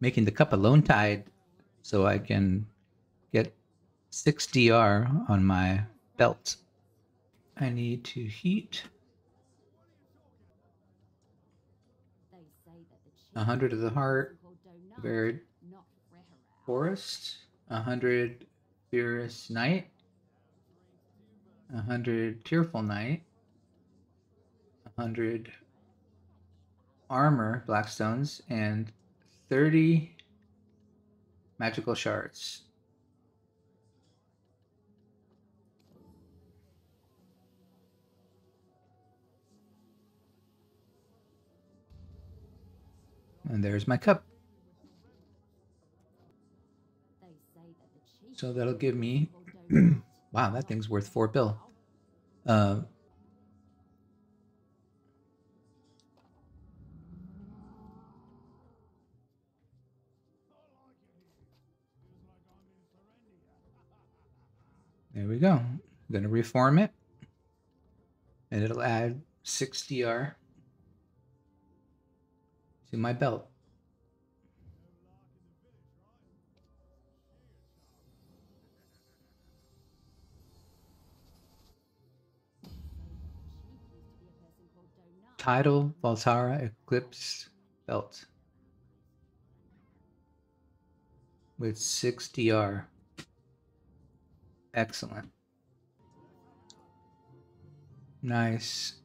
making the cup alone tied so I can get 6 DR on my belt. I need to heat 100 of the heart, varied forest, 100 fierce night, 100 tearful night, 100 armor blackstones, and 30 magical shards. And there's my cup. So that'll give me, wow, that thing's worth 4 bill. There we go. I'm going to reform it. And it'll add 6 DR to my belt. Tidal Valtara Eclipse belt with 6 DR. Excellent. Nice.